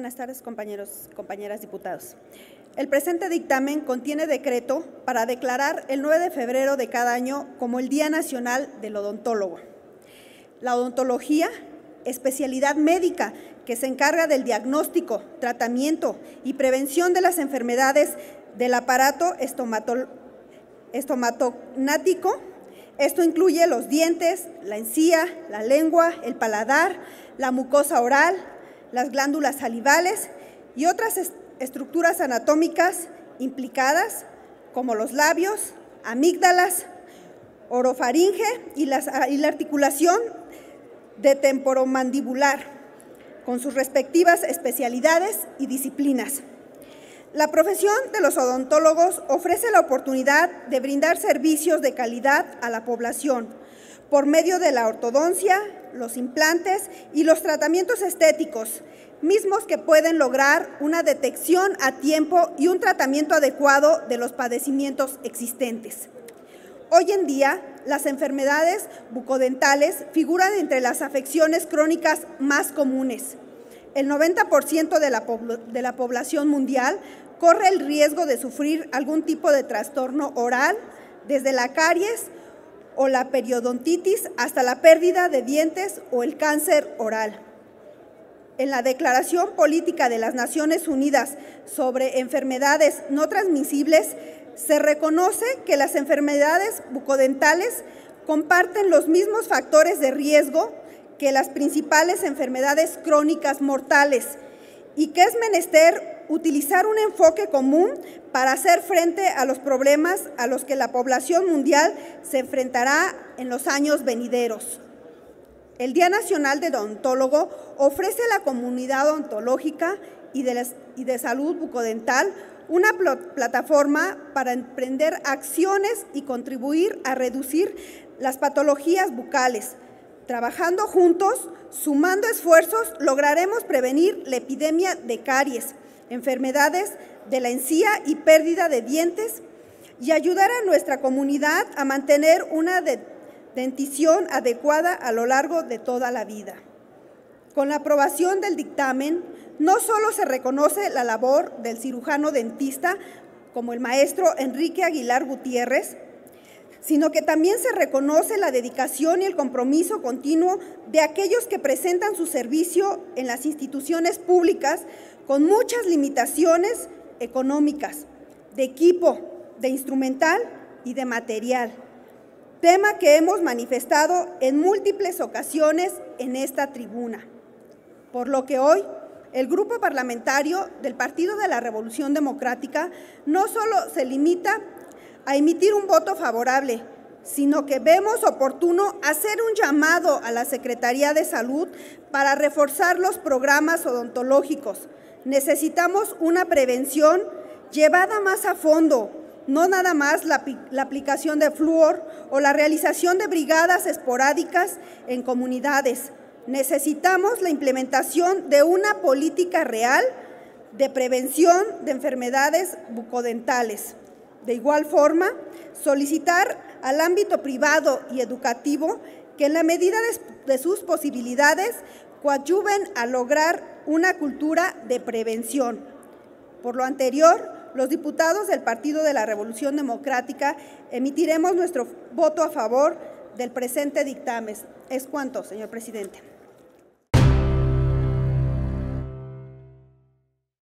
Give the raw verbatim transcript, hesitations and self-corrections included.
Buenas tardes, compañeros, compañeras diputados. El presente dictamen contiene decreto para declarar el nueve de febrero de cada año como el Día Nacional del Odontólogo. La odontología, especialidad médica que se encarga del diagnóstico, tratamiento y prevención de las enfermedades del aparato estomato, estomatognático. Esto incluye los dientes, la encía, la lengua, el paladar, la mucosa oral, las glándulas salivales y otras est estructuras anatómicas implicadas, como los labios, amígdalas, orofaringe y, las, y la articulación de temporomandibular, con sus respectivas especialidades y disciplinas. La profesión de los odontólogos ofrece la oportunidad de brindar servicios de calidad a la población por medio de la ortodoncia, los implantes y los tratamientos estéticos, mismos que pueden lograr una detección a tiempo y un tratamiento adecuado de los padecimientos existentes. Hoy en día, las enfermedades bucodentales figuran entre las afecciones crónicas más comunes. El noventa por ciento de la, de la población mundial corre el riesgo de sufrir algún tipo de trastorno oral, desde la caries o la periodontitis hasta la pérdida de dientes o el cáncer oral. En la Declaración Política de las Naciones Unidas sobre Enfermedades No Transmisibles, se reconoce que las enfermedades bucodentales comparten los mismos factores de riesgo que las principales enfermedades crónicas mortales y que es menester utilizar un enfoque común para hacer frente a los problemas a los que la población mundial se enfrentará en los años venideros. El Día Nacional del Odontólogo ofrece a la comunidad odontológica y de, las, y de salud bucodental una pl plataforma para emprender acciones y contribuir a reducir las patologías bucales. Trabajando juntos, sumando esfuerzos, lograremos prevenir la epidemia de caries, enfermedades de la encía y pérdida de dientes y ayudar a nuestra comunidad a mantener una de dentición adecuada a lo largo de toda la vida. Con la aprobación del dictamen, no solo se reconoce la labor del cirujano dentista, como el maestro Enrique Aguilar Gutiérrez, sino que también se reconoce la dedicación y el compromiso continuo de aquellos que presentan su servicio en las instituciones públicas con muchas limitaciones económicas, de equipo, de instrumental y de material, tema que hemos manifestado en múltiples ocasiones en esta tribuna. Por lo que hoy, el Grupo Parlamentario del Partido de la Revolución Democrática no solo se limita a emitir un voto favorable, sino que vemos oportuno hacer un llamado a la Secretaría de Salud para reforzar los programas odontológicos. Necesitamos una prevención llevada más a fondo, no nada más la, la aplicación de flúor o la realización de brigadas esporádicas en comunidades. Necesitamos la implementación de una política real de prevención de enfermedades bucodentales. De igual forma, solicitar al ámbito privado y educativo que en la medida de, de sus posibilidades coadyuven a lograr una cultura de prevención. Por lo anterior, los diputados del Partido de la Revolución Democrática emitiremos nuestro voto a favor del presente dictamen. Es cuanto, señor presidente.